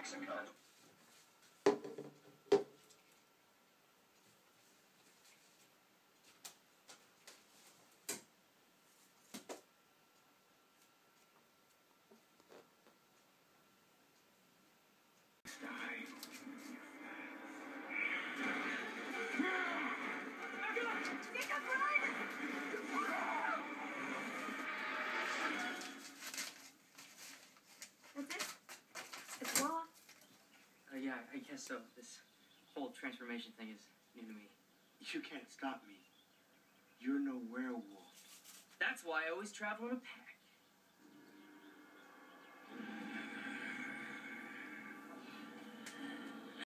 Mexico. Yeah, I guess so. This whole transformation thing is new to me. You can't stop me. You're no werewolf. That's why I always travel in a pack.